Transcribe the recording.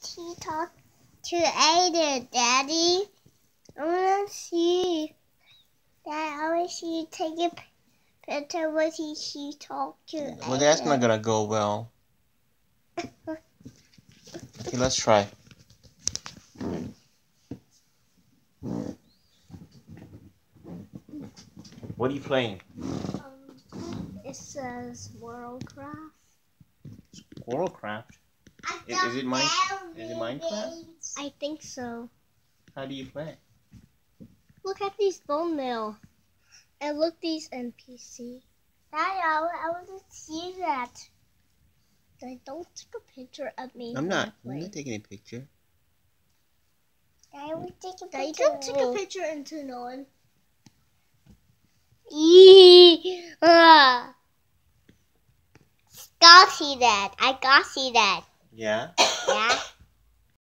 he talk to Aiden, Daddy? I want to see. Dad, I want to see you take a picture when he talk to Aiden. Well, that's not gonna go well. Okay, let's try. What are you playing? It says Worldcraft. Worldcraft? Is it Minecraft? I think so. How do you play? Look at these bone meal. And look these NPC. Daddy, I want to see that. Don't take a picture of me. I'm not taking a picture. Daddy, we take a picture. Daddy, don't take a picture into no one. Got see that. I got see that. Yeah? Yeah.